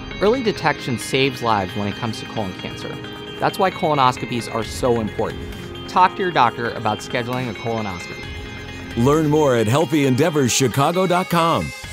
Early detection saves lives when it comes to colon cancer. That's why colonoscopies are so important. Talk to your doctor about scheduling a colonoscopy. Learn more at healthyendeavorschicago.com.